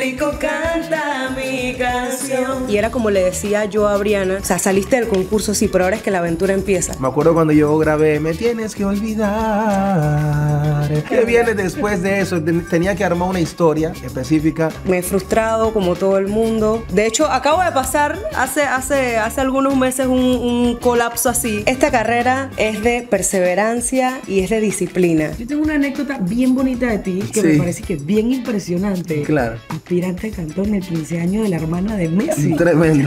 público canta mi canción. Y era como le decía yo a Brianna, o sea, saliste del concurso, sí, pero ahora es que la aventura empieza. Me acuerdo cuando yo grabé Me tienes que olvidar. ¿Qué viene después de eso? Tenía que armar una historia específica. Me he frustrado como todo el mundo. De hecho, acabo de pasar hace algunos meses un colapso así. Esta carrera es de perseverancia y es de disciplina. Yo tengo una anécdota bien bonita de ti que me parece que es bien impresionante. Claro. Aspirante a cantor en el 15 años de la hermana de Messi. Tremendo.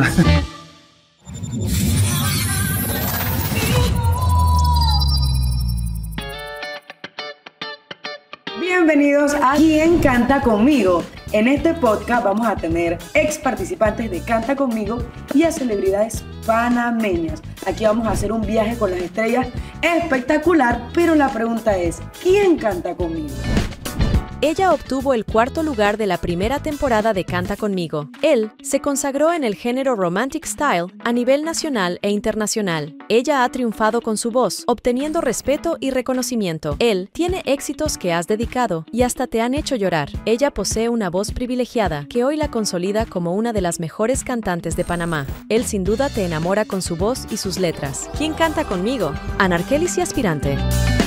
Bienvenidos a ¿Quién canta conmigo? En este podcast vamos a tener ex participantes de Canta Conmigo y a celebridades panameñas. Aquí vamos a hacer un viaje con las estrellas espectacular, pero la pregunta es, ¿quién canta conmigo? Ella obtuvo el 4º lugar de la primera temporada de Canta Conmigo. Él se consagró en el género Romantic Style a nivel nacional e internacional. Ella ha triunfado con su voz, obteniendo respeto y reconocimiento. Él tiene éxitos que has dedicado y hasta te han hecho llorar. Ella posee una voz privilegiada que hoy la consolida como una de las mejores cantantes de Panamá. Él sin duda te enamora con su voz y sus letras. ¿Quién canta conmigo? Anarkelis y Aspirante.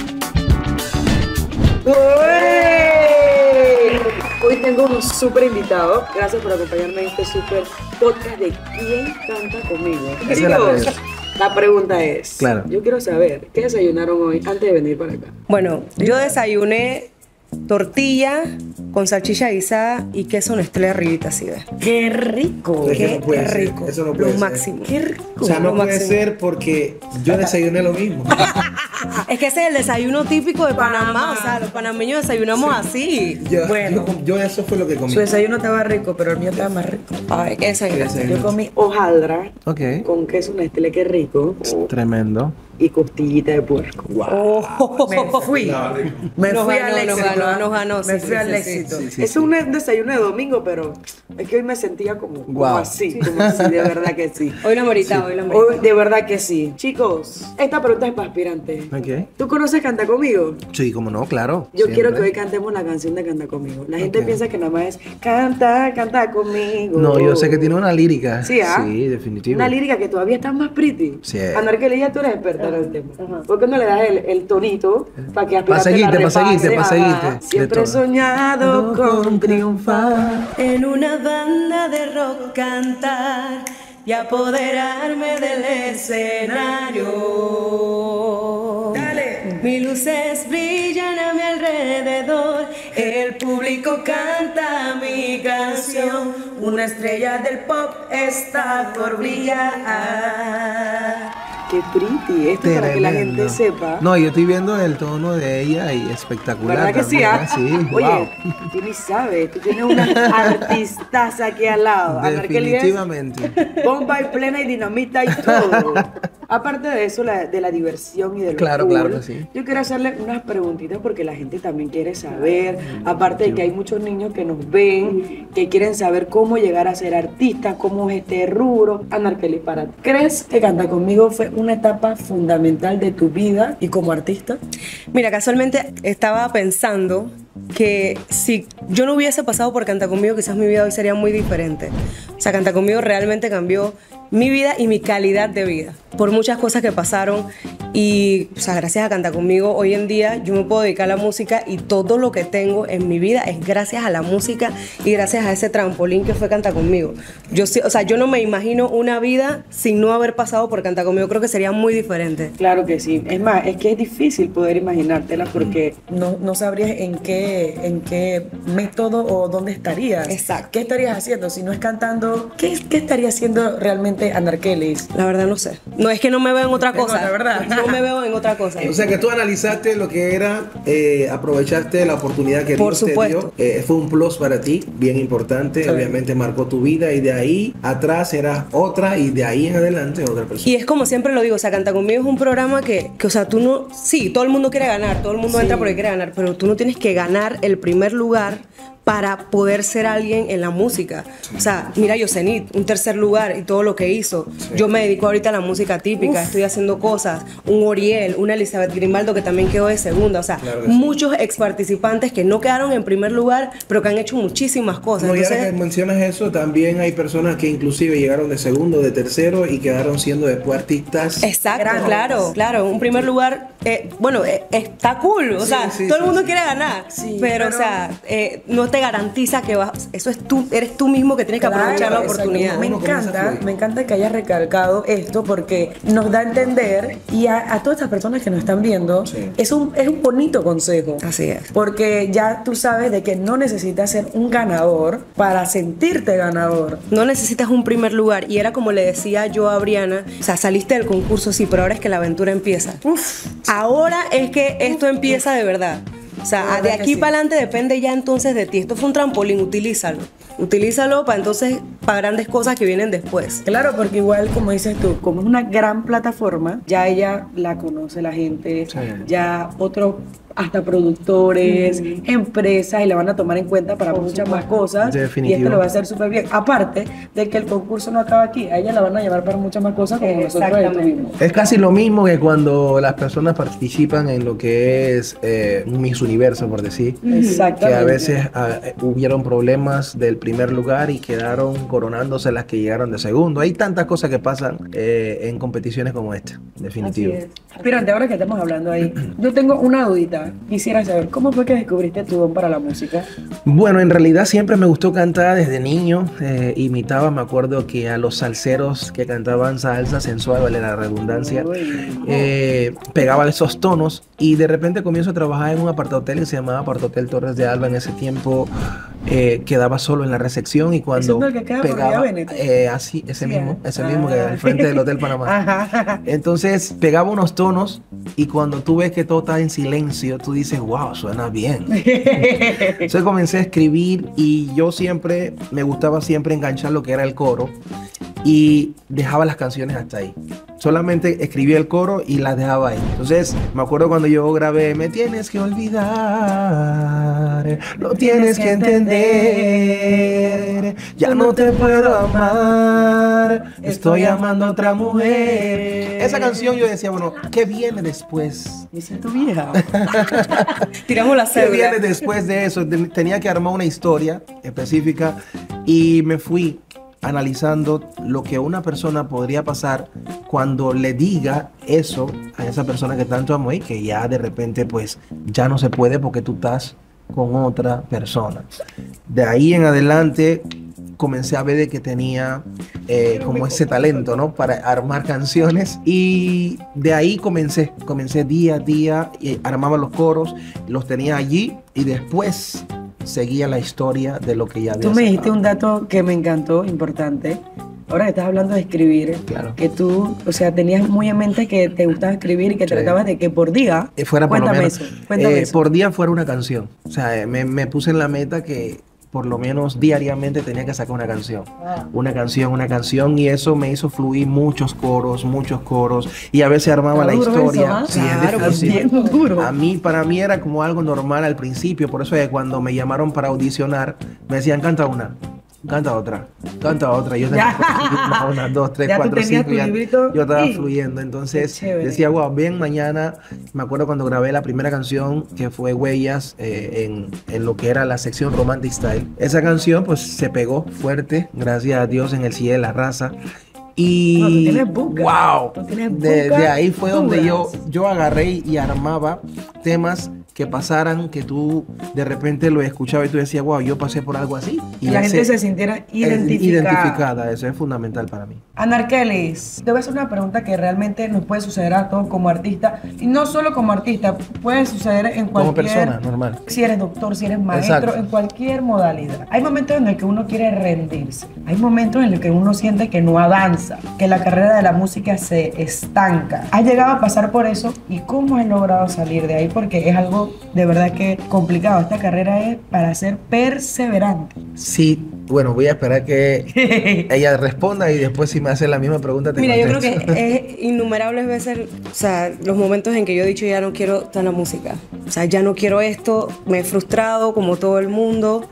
Hoy tengo un súper invitado. Gracias por acompañarme en este súper podcast de ¿Quién canta conmigo? Chicos, la pregunta es, claro, yo quiero saber, ¿qué desayunaron hoy antes de venir para acá? Bueno, yo desayuné tortilla con salchicha guisada y queso Nestlé arribita, ¿sí ves? ¡Qué rico! ¡Qué rico! Eso no puede lo ser. máximo. ¡Qué rico! O sea, no Lo puede máximo. ser porque yo desayuné lo mismo. Es que ese es el desayuno típico de Panamá, o sea, los panameños desayunamos así. Yo eso fue lo que comí. Su desayuno estaba rico, pero el mío estaba más rico. Ay, ¿qué desayunaste? Yo comí hojaldra Ok. con queso Nestlé, qué rico, Tremendo. y costillita de puerco. Me fui. Nos ganó, Me sí, fui sí, al sí, éxito. sí, Es un desayuno de domingo, pero es que hoy me sentía como así, de verdad que sí. Hoy la morita, hoy la morita. Hoy, de verdad que sí. Chicos, esta pregunta es para aspirantes. Ok. ¿Tú conoces Canta Conmigo? Sí, como no, claro. Yo siempre. quiero que hoy cantemos la canción de Canta Conmigo. La gente piensa que nada más es canta, canta conmigo. No, yo sé que tiene una lírica. Sí, ¿ah? Sí, definitivo. Una lírica que todavía está más pretty. Sí. Anarkelis, ya tú eres experta en el tema. ¿Por qué no le das el tonito para que Pa' aspirante seguirte, la pa' seguirte, repase? pa' Ajá. seguirte. Siempre he De todo. soñado con triunfar. En una banda de rock cantar y apoderarme del escenario. Dale. Mis luces brillan a mi alrededor, el público canta mi canción, una estrella del pop está por brillar. Qué pretty. Esto es para que la gente Tremendo. sepa. No, yo estoy viendo el tono de ella y espectacular. ¿Verdad que sí? también, Ah? Sí, Oye, wow. tú ni sabes, tú tienes una artistaza aquí al lado. Anarkelis es Definitivamente. bomba y plena y dinamita y todo. Aparte de eso, de la diversión y de lo Claro, cool, claro que sí. yo quiero hacerle unas preguntitas porque la gente también quiere saber. Aparte de que hay muchos niños que nos ven, que quieren saber cómo llegar a ser artistas, cómo es este rubro. Anarkelis, para ti, ¿crees que Canta Conmigo fue una etapa fundamental de tu vida y como artista? Mira, casualmente estaba pensando que si yo no hubiese pasado por Canta Conmigo, quizás mi vida hoy sería muy diferente. O sea, Canta Conmigo realmente cambió mi vida y mi calidad de vida por muchas cosas que pasaron y, o sea, gracias a Canta Conmigo hoy en día yo me puedo dedicar a la música y todo lo que tengo en mi vida es gracias a la música y gracias a ese trampolín que fue Canta Conmigo. Yo, o sea, yo no me imagino una vida sin no haber pasado por Canta Conmigo, creo que sería muy diferente. Claro que sí. Es más, es que es difícil poder imaginártela porque no sabrías en qué método o dónde estarías. Exacto. ¿Qué estarías haciendo? Si no es cantando, ¿qué estaría haciendo realmente Anarkelis? La verdad no sé. No es que no me veo en otra cosa. La verdad. No me veo en otra cosa. O sea que tú analizaste lo que era, aprovechaste la oportunidad que Por Dios te supuesto. dio. Fue un plus para ti, bien importante. Sí. Obviamente marcó tu vida y de ahí atrás eras otra y de ahí en adelante otra persona. Y es como siempre lo digo, o sea, Canta Conmigo es un programa que, o sea, tú no... Sí, todo el mundo quiere ganar, todo el mundo Sí. entra porque quiere ganar, pero tú no tienes que ganar el primer lugar para poder ser alguien en la música. O sea, mira Yosenit, un tercer lugar y todo lo que hizo. Yo me dedico ahorita a la música típica, estoy haciendo cosas. Un Oriel, una Elizabeth Grimaldo que también quedó de segunda. O sea, muchos ex participantes que no quedaron en primer lugar, pero que han hecho muchísimas cosas. No, Entonces, y ahora que mencionas eso, también hay personas que inclusive llegaron de segundo, de tercero y quedaron siendo después artistas. Exacto, claro. Un primer lugar, está cool. O sea, todo el mundo quiere ganar. Pero, o sea, no te garantiza que vas. Eso es tú, eres tú mismo que tienes que aprovechar la oportunidad. Me encanta que hayas recalcado esto porque nos da a entender y a todas estas personas que nos están viendo, es un bonito consejo. Así es. Porque ya tú sabes de que no necesitas ser un ganador para sentirte ganador. No necesitas un primer lugar. Y era como le decía yo a Briana, o sea, saliste del concurso, sí, pero ahora es que la aventura empieza. Ahora es que esto empieza de verdad. O sea, de aquí para adelante depende ya entonces de ti. Esto fue un trampolín, utilízalo. Utilízalo para entonces, para grandes cosas que vienen después. Claro, porque igual, como dices tú, como es una gran plataforma, ya ella la conoce la gente, ya otros hasta productores, empresas, y la van a tomar en cuenta para muchas más cosas. Definitivo. Y esto lo va a hacer súper bien. Aparte de que el concurso no acaba aquí, a ella la van a llevar para muchas más cosas como nosotros estuvimos. Es casi lo mismo que cuando las personas participan en lo que es Miss Universo, por decir. Exactamente. Que a veces hubieron problemas del primer lugar y quedaron coronándose las que llegaron de segundo. Hay tantas cosas que pasan en competiciones como esta, definitivo. Aspirante, ahora que estamos hablando ahí, yo tengo una dudita. Quisiera saber, ¿cómo fue que descubriste tu don para la música? Bueno, en realidad siempre me gustó cantar desde niño. Imitaba, me acuerdo que a los salseros que cantaban salsa sensual, vale la redundancia, pegaba esos tonos y de repente comienzo a trabajar en un apartahotel que se llamaba Apartahotel Torres de Alba. En ese tiempo quedaba solo en la recepción y cuando ¿Es el que queda por pegaba, Veneto? así, ese mismo que al frente del Hotel Panamá. Entonces pegaba unos tonos y cuando tú ves que todo está en silencio, tú dices, wow, suena bien. Entonces comencé a escribir y yo siempre, me gustaba siempre enganchar lo que era el coro y dejaba las canciones hasta ahí. Solamente escribía el coro y las dejaba ahí. Entonces, me acuerdo cuando yo grabé, me tienes que olvidar, lo tienes que entender, ya no te puedo amar, estoy amando a otra mujer. Esa canción yo decía, bueno, ¿qué viene después? Me siento vieja. Tiramos la ¿Qué cédula. viene después de eso? Tenía que armar una historia específica y me fui analizando lo que una persona podría pasar cuando le diga eso a esa persona que tanto amo y que ya de repente pues ya no se puede porque tú estás con otra persona. De ahí en adelante comencé a ver de que tenía como ese talento, ¿no? Para armar canciones y de ahí comencé día a día y armaba los coros, los tenía allí y después seguía la historia de lo que ya había Tú me dijiste sacado. un dato que me encantó, importante. Ahora que estás hablando de escribir, Claro. que tú, o sea, tenías muy en mente que te gustaba escribir y que tratabas de que por día, Fuera por lo cuéntame menos, eso, cuéntame eso. por día fuera una canción. O sea, me puse en la meta que por lo menos diariamente tenía que sacar una canción. Una canción y eso me hizo fluir muchos coros y a veces armaba la Está duro historia. eso, ¿ah? Sí, Claro, es difícil. bien duro. Para mí era como algo normal al principio, por eso es que cuando me llamaron para audicionar me decían canta una. Canta otra. Yo tenía una, dos, tres, Ya tú cuatro, tenías cinco. tu Ya, librito yo estaba y- fluyendo. Entonces Qué chévere. decía, wow, bien, mañana. Me acuerdo cuando grabé la primera canción que fue Huellas en lo que era la sección Romantic Style. Esa canción pues se pegó fuerte, gracias a Dios, en el CIE de la Raza. Y No, tú tienes buca. wow, Tú tienes de buca ahí fue donde duras. yo agarré y armaba temas que pasaran, que tú de repente lo escuchabas y tú decías, wow, yo pasé por algo así. Y la gente se sintiera identificada. Eso es fundamental para mí. Anarkelis, te voy a hacer una pregunta que realmente nos puede suceder a todos como artista, y no solo como artista, puede suceder en Como cualquier... persona, normal. Si eres doctor, si eres maestro, Exacto. en cualquier modalidad. Hay momentos en los que uno quiere rendirse, hay momentos en los que uno siente que no avanza, que la carrera de la música se estanca. ¿Has llegado a pasar por eso? ¿Y cómo has logrado salir de ahí? Porque es algo de verdad que complicado. Esta carrera es para ser perseverante. Sí, bueno, voy a esperar que ella responda y después si me hace la misma pregunta te Mira, yo creo contesto. que es innumerables veces, o sea, los momentos en que yo he dicho ya no quiero estar en la música. O sea, ya no quiero esto, me he frustrado como todo el mundo.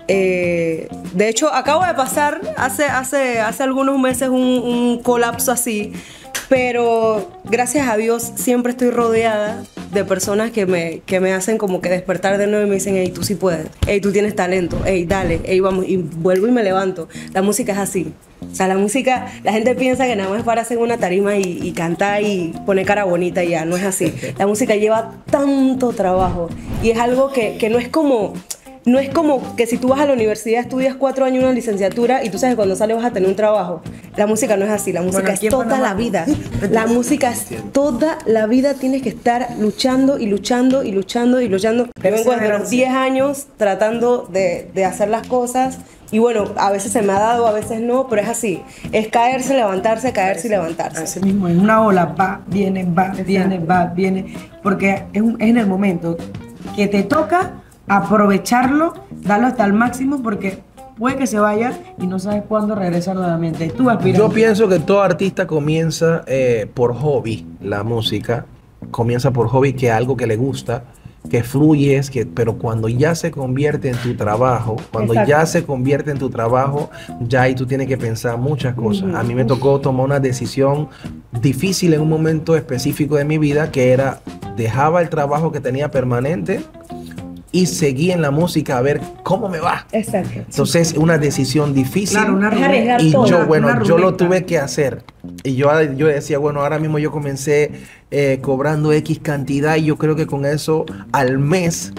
De hecho, acabo de pasar hace algunos meses un colapso así, pero gracias a Dios siempre estoy rodeada de personas que me hacen como que despertar de nuevo y me dicen, hey, tú sí puedes, hey, tú tienes talento, hey, dale, hey, vamos, y vuelvo y me levanto. La música es así. O sea, la música, la gente piensa que nada más es para hacer una tarima y cantar y poner cara bonita y ya, no es así. La música lleva tanto trabajo y es algo que no es como... No es como que si tú vas a la universidad, estudias 4 años una licenciatura y tú sabes que cuando sales vas a tener un trabajo. La música no es así, la música es toda la vida. La música es toda la vida, tienes que estar luchando y luchando y luchando y luchando. Yo vengo desde los 10 años tratando de hacer las cosas y bueno, a veces se me ha dado, a veces no, pero es así. Es caerse, levantarse, caerse y levantarse. Así mismo, en una ola va, viene, porque es en el momento que te toca aprovecharlo, darlo hasta el máximo porque puede que se vaya y no sabes cuándo regresar nuevamente. Tú aspiras. Yo pienso que todo artista comienza por hobby, la música comienza por hobby, que es algo que le gusta, que fluyes, pero cuando ya se convierte en tu trabajo, ya ahí tú tienes que pensar muchas cosas. A mí me tocó tomar una decisión difícil en un momento específico de mi vida, que era, dejaba el trabajo que tenía permanente y seguí en la música a ver cómo me va. Exacto. Entonces, una decisión difícil. Claro, una y todo, yo lo tuve que hacer. Y yo decía, bueno, ahora mismo yo comencé cobrando X cantidad y yo creo que con eso al mes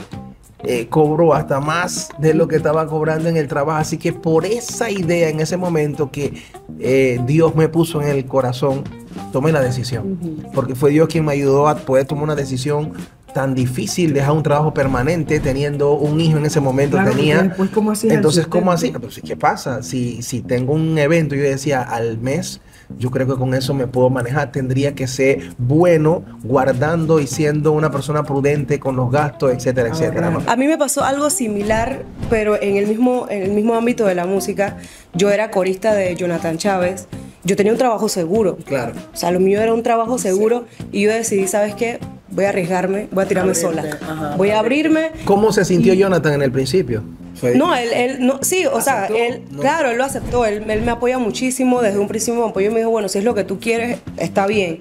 cobro hasta más de lo que estaba cobrando en el trabajo. Así que por esa idea en ese momento que Dios me puso en el corazón, tomé la decisión. Porque fue Dios quien me ayudó a poder tomar una decisión tan difícil, dejar un trabajo permanente teniendo un hijo en ese momento. Claro, tenía. Después, ¿cómo hacías? Entonces, ¿cómo así? Pues, ¿qué pasa? Si tengo un evento, yo decía, al mes, yo creo que con eso me puedo manejar. Tendría que ser bueno, guardando y siendo una persona prudente con los gastos, etcétera, etcétera. A mí me pasó algo similar, pero en el mismo ámbito de la música. Yo era corista de Jonathan Chávez. Yo tenía un trabajo seguro. Claro. O sea, lo mío era un trabajo seguro y yo decidí, ¿sabes qué? Voy a arriesgarme, voy a tirarme sola. Voy a abrirme. ¿Cómo se sintió Jonathan en el principio? No, él no, sí, o sea, él, no. claro, él lo aceptó, él me apoya muchísimo, desde un principio me apoyó y me dijo, bueno, si es lo que tú quieres, está bien.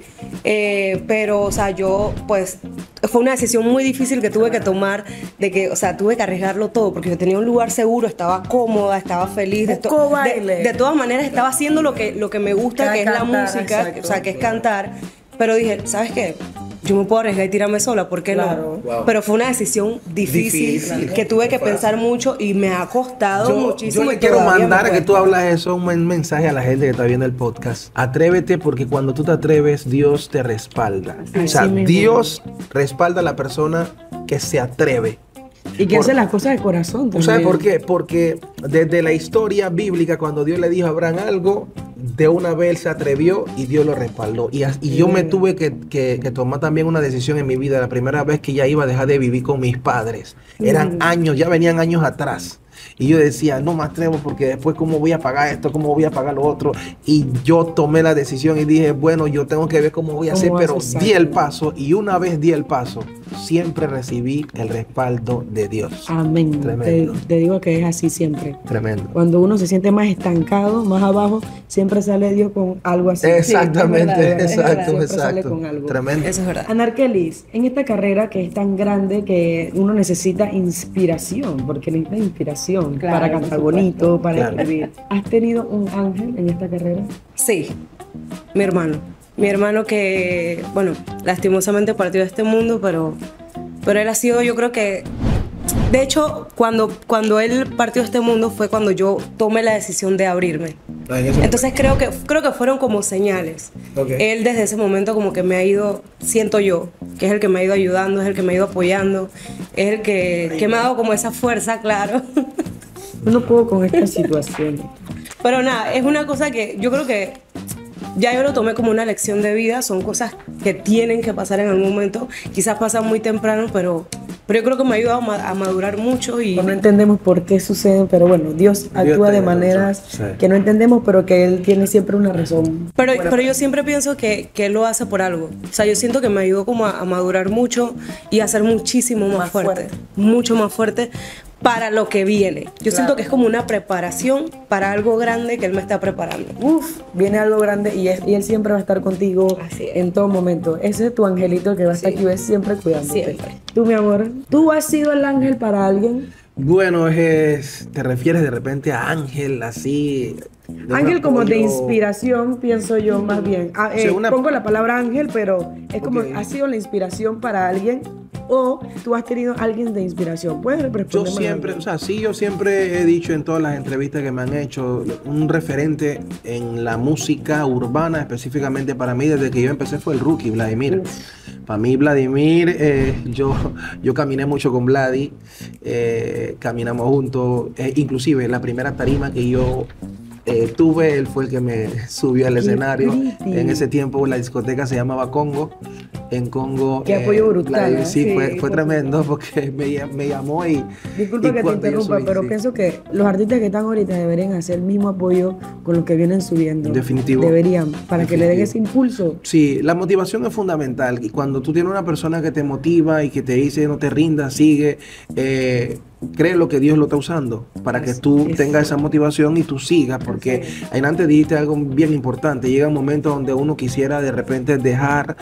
Pero, o sea, yo, pues, fue una decisión muy difícil que tuve que tomar, de que, o sea, tuve que arriesgarlo todo, porque yo tenía un lugar seguro, estaba cómoda, estaba feliz. De todas maneras, estaba haciendo lo que me gusta, que es la música, exacto, o sea, que es cantar. Pero dije, ¿sabes qué? Yo me puedo arriesgar y tirarme sola, ¿por qué no? Wow. Pero fue una decisión difícil que tuve que pensar mucho y me ha costado muchísimo. Yo le quiero mandar a que tú hablas eso, un mensaje a la gente que está viendo el podcast. Atrévete, porque cuando tú te atreves, Dios te respalda. O sea, Dios respalda a la persona que se atreve. Y que hace las cosas de corazón también. ¿Sabes por qué? Porque desde la historia bíblica, cuando Dios le dijo a Abraham algo, de una vez se atrevió y Dios lo respaldó. Y yo me tuve que tomar también una decisión en mi vida. La primera vez que ya iba a dejar de vivir con mis padres. Eran años, ya venían años atrás. Y yo decía, no me atrevo porque después cómo voy a pagar esto, cómo voy a pagar lo otro. Y yo tomé la decisión y dije, bueno, yo tengo que ver cómo voy a hacer, pero di el paso. Y una vez di el paso, siempre recibí el respaldo de Dios. Amén. Tremendo. Te digo que es así siempre. Tremendo. Cuando uno se siente más estancado, más abajo, siempre sale Dios con algo así. Exactamente, sí, exacto. Sale con algo. Tremendo. Eso es verdad. Anarkelis, en esta carrera que es tan grande que uno necesita inspiración, porque necesita inspiración para cantar bonito, para escribir. ¿Has tenido un ángel en esta carrera? Sí, mi hermano. Mi hermano que, bueno, lastimosamente partió de este mundo, pero él ha sido, yo creo que... De hecho, cuando él partió de este mundo fue cuando yo tomé la decisión de abrirme. Entonces creo que fueron como señales. Él desde ese momento como que me ha ido, siento yo, que es el que me ha ido ayudando, es el que me ha ido apoyando, es el que me ha dado como esa fuerza, claro. Yo no puedo con esta situación. Pero nada, es una cosa que yo creo que ya yo lo tomé como una lección de vida. Son cosas que tienen que pasar en algún momento. Quizás pasan muy temprano, pero yo creo que me ha ayudado a madurar mucho. Y no entendemos por qué suceden, pero bueno, Dios actúa de maneras que no entendemos, pero que Él tiene siempre una razón. Pero yo siempre pienso que Él lo hace por algo. O sea, yo siento que me ayudó como a madurar mucho y a ser muchísimo más fuerte. Mucho más fuerte. para lo que viene. Yo siento que es como una preparación para algo grande que él me está preparando. Uf, viene algo grande y él siempre va a estar contigo en todo momento. Ese es tu angelito que va a estar aquí siempre cuidándote. Siempre. Tú, mi amor, ¿tú has sido el ángel para alguien? Bueno, te refieres de repente a ángel, así. Ángel como de inspiración, pienso yo más bien. Pongo la palabra ángel, pero es como, ¿ha sido la inspiración para alguien? ¿O tú has tenido alguien de inspiración? ¿Puedes responder? Yo siempre he dicho en todas las entrevistas que me han hecho, un referente en la música urbana, específicamente para mí, desde que yo empecé, fue el Rookie, Vladimir. Para mí, Vladimir, yo caminé mucho con Vladi, caminamos juntos, inclusive la primera tarima que yo tuve, él fue el que me subió al escenario. En ese tiempo la discoteca se llamaba Congo. En Congo. Qué apoyo brutal. Sí, fue tremendo porque me llamó y. Disculpa que te interrumpa, pero pienso que los artistas que están ahorita deberían hacer el mismo apoyo con los que vienen subiendo. Definitivo. Deberían, para que le den ese impulso. Sí, la motivación es fundamental. Y cuando tú tienes una persona que te motiva y que te dice no te rindas, sigue. Créelo que Dios lo está usando para que tú tengas esa motivación y tú sigas, porque antes dijiste algo bien importante. Llega un momento donde uno quisiera de repente dejar,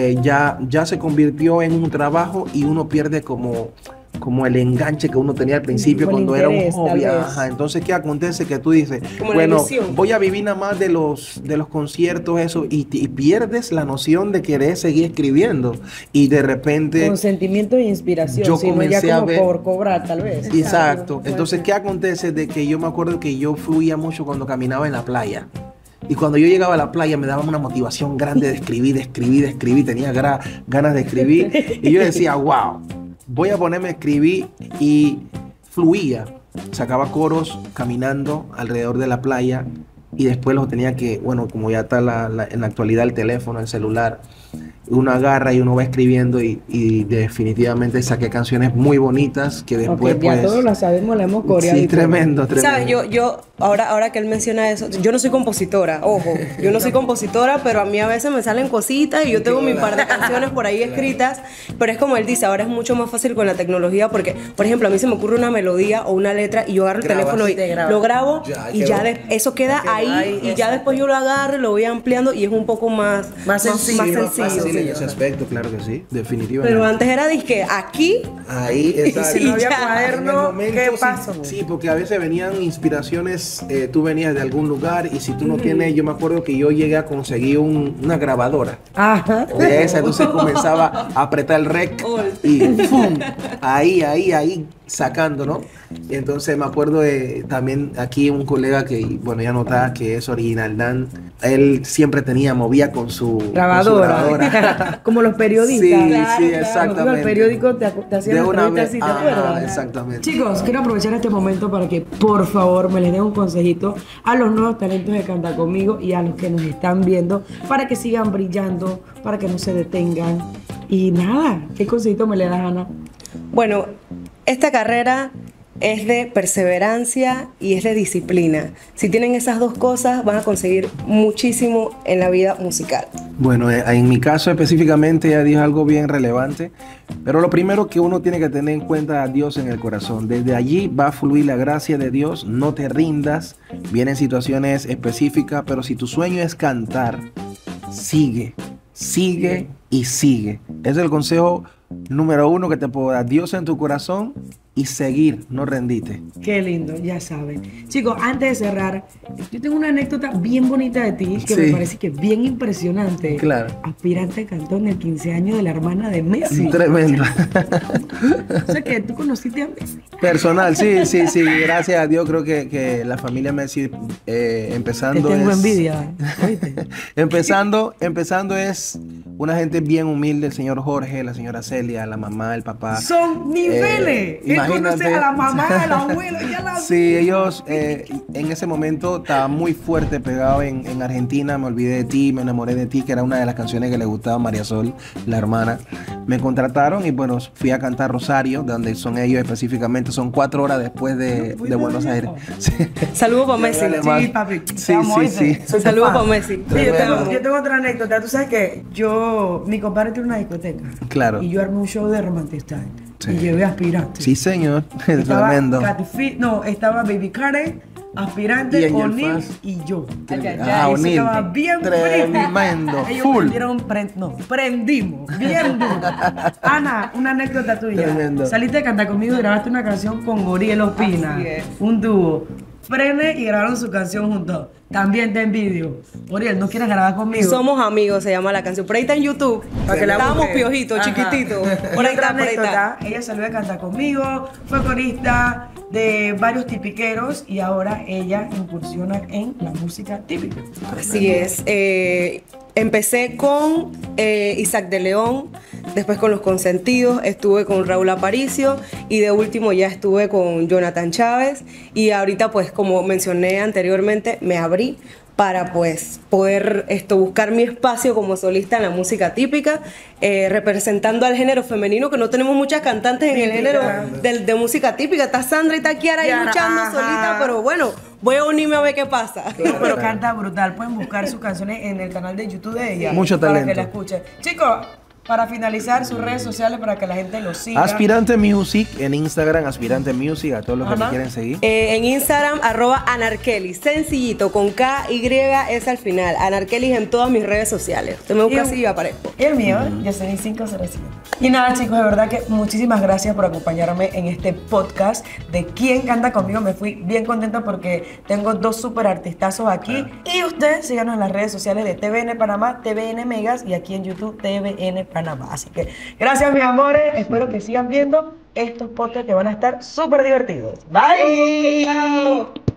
ya se convirtió en un trabajo y uno pierde como el enganche que uno tenía al principio cuando era un hobby. Entonces, ¿qué acontece? Que tú dices, bueno, voy a vivir nada más de los conciertos, eso, y pierdes la noción de querer seguir escribiendo. Y de repente... Con sentimiento de inspiración, yo comencé ya a como ver, por cobrar, tal vez. Exacto. Entonces, ¿qué acontece? De que yo me acuerdo que yo fluía mucho cuando caminaba en la playa. Y cuando yo llegaba a la playa me daba una motivación grande de escribir, tenía ganas de escribir. Y yo decía, wow, voy a ponerme a escribir, y fluía. Sacaba coros caminando alrededor de la playa y después los tenía que, bueno, como ya está en la actualidad el teléfono, el celular, uno agarra y uno va escribiendo y definitivamente saqué canciones muy bonitas que después ya todos las sabemos, la hemos coreado. Sí, tremendo. Sabes, yo ahora que él menciona eso, yo no soy compositora, ojo, yo no soy compositora, pero a mí a veces me salen cositas y yo tengo mi par de canciones por ahí escritas, pero es como él dice, ahora es mucho más fácil con la tecnología porque, por ejemplo, a mí se me ocurre una melodía o una letra y yo agarro el teléfono y lo grabo y ya eso queda ahí y ya después yo lo agarro y lo voy ampliando y es un poco más sencillo. En ese aspecto, claro que sí, definitivamente. Pero antes era disque aquí. Ahí está. Si no había cuaderno, ¿qué pasó? Sí, porque a veces venían inspiraciones, tú venías de algún lugar y si tú no tienes, yo me acuerdo que yo llegué a conseguir una grabadora. Ajá. De esa, entonces comenzaba a apretar el rec y ¡pum! Ahí sacando, ¿no? Y entonces me acuerdo de también aquí un colega que, bueno, ya notaba que es Original Dan, él siempre movía con su grabadora. Como los periodistas. Sí, exactamente. El periódico te hacían entrevistas así, ¿te acuerdas? Exactamente. Chicos, quiero aprovechar este momento para que, por favor, me les den un consejito a los nuevos talentos de Canta Conmigo y a los que nos están viendo, para que sigan brillando, para que no se detengan. Y nada, ¿qué consejito me le das, Ana? Bueno, esta carrera es de perseverancia y es de disciplina. Si tienen esas dos cosas, van a conseguir muchísimo en la vida musical. Bueno, en mi caso específicamente ya dijo algo bien relevante, pero lo primero que uno tiene que tener en cuenta a Dios en el corazón. Desde allí va a fluir la gracia de Dios, no te rindas, vienen situaciones específicas, pero si tu sueño es cantar, sigue y sigue. Ese es el consejo número 1 que te puedo dar. Dios en tu corazón y seguir, no rendite. Qué lindo, ya saben. Chicos, antes de cerrar, yo tengo una anécdota bien bonita de ti que me parece que es bien impresionante. Claro. Aspirante cantó en el 15 años de la hermana de Messi. Tremendo. O sea que tú conociste a Messi. Personal, sí. Gracias a Dios creo que la familia Messi empezando. Te tengo envidia, ¿oíste? empezando es una gente bien humilde, el señor Jorge, la señora Celia, la mamá, el papá. Son niveles. Imagínate. A la mamá, al abuelo, ya la... Sí, ellos en ese momento estaba muy fuerte pegado en Argentina. Me olvidé de ti, me enamoré de ti, que era una de las canciones que le gustaba a María Sol, la hermana. Me contrataron y bueno, fui a cantar Rosario, donde son ellos específicamente. Son 4 horas después de Buenos Aires. Sí. Saludos para Messi. Sí, papi. Sí. Saludos para Messi. Sí, yo tengo otra anécdota. Tú sabes que mi compadre tiene una discoteca. Claro. Y yo armé un show de Romantic Style. Sí. Y llevé Aspirante. Sí, señor. Estaba Tremendo. estaba Baby Karen, Aspirante, Y Angel O'Neal Faz. y yo. Ah, Eso O'Neal. estaba bien Tremendo. Ellos Full. prendimos, bien duro. Ana, una anécdota tuya. Tremendo. Saliste a cantar conmigo y grabaste una canción con Oriel Ospina. Así es. Un dúo. Frene y grabaron su canción juntos. También te envidio. Oriel, ¿no quieres grabar conmigo? Somos amigos, se llama la canción. Por ahí está en YouTube. Para que la Estábamos busquen. piojitos, Ajá. chiquititos. Por ahí Otra está, por ahí está. anécdota, ella salió de Cantar Conmigo, fue corista de varios tipiqueros y ahora ella incursiona en la música típica. Así es. Empecé con Isaac de León, después con Los Consentidos, estuve con Raúl Aparicio y de último ya estuve con Jonathan Chávez y ahorita pues como mencioné anteriormente me abrí para pues poder buscar mi espacio como solista en la música típica, representando al género femenino, que no tenemos muchas cantantes en el género de música típica. Está Sandra y está Kiara ahí Kiara, luchando ajá. solita, pero bueno, voy a unirme a ver qué pasa. Pero canta brutal, pueden buscar sus canciones en el canal de YouTube de ella. Mucho para talento. que la escuchen. Chicos, para finalizar sus redes sociales para que la gente lo siga. Aspirante Music en Instagram, Aspirante Music, a todos los que me Ajá. quieren seguir. En Instagram, @Anarkelis, sencillito, con KYS al final. Anarkelis en todas mis redes sociales. Usted me busca así y yo aparezco. Y el mío, Yoselin 507. Y nada, chicos, de verdad que muchísimas gracias por acompañarme en este podcast de ¿Quién canta conmigo? Me fui bien contenta porque tengo dos súper artistazos aquí. Y ustedes síganos en las redes sociales de TVN Panamá, TVN Megas y aquí en YouTube TVN Panamá. Así que gracias, mis amores. Espero que sigan viendo estos podcasts que van a estar súper divertidos. Bye.